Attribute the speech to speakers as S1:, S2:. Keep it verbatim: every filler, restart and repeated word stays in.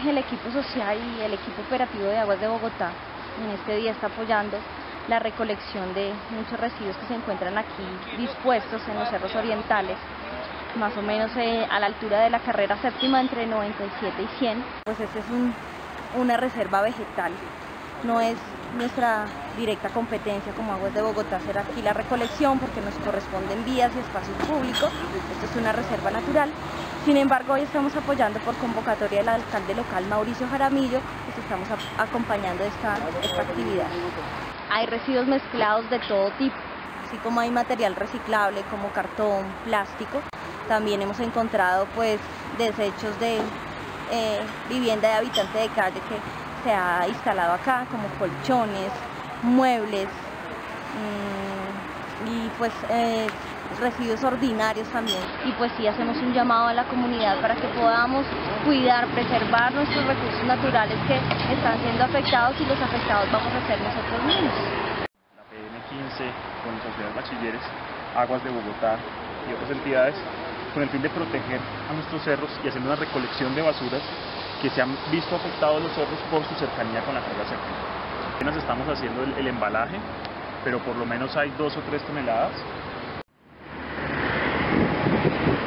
S1: el equipo social y el equipo operativo de Aguas de Bogotá en este día está apoyando la recolección de muchos residuos que se encuentran aquí dispuestos en los cerros orientales, más o menos eh, a la altura de la carrera séptima entre noventa y siete y cien. Pues esta es un, una reserva vegetal, no es nuestra directa competencia como Aguas de Bogotá hacer aquí la recolección porque nos corresponden vías y espacios públicos. Esto es una reserva natural. Sin embargo, hoy estamos apoyando por convocatoria del alcalde local Mauricio Jaramillo, pues estamos acompañando esta, esta actividad. Hay residuos mezclados de todo tipo, así como hay material reciclable como cartón, plástico. También hemos encontrado pues desechos de eh, vivienda de habitante de calle que se ha instalado acá, como colchones, muebles mmm, y pues eh, residuos ordinarios también. Y pues sí, hacemos un llamado a la comunidad para que podamos cuidar, preservar nuestros recursos naturales que están siendo afectados, y los afectados vamos a ser nosotros mismos.
S2: La P M quince, con Sociedad Bachilleres, Aguas de Bogotá y otras entidades, con el fin de proteger a nuestros cerros y hacer una recolección de basuras que se han visto afectados los cerros por su cercanía con la carga séptima. Apenas estamos haciendo el, el embalaje, pero por lo menos hay dos o tres toneladas.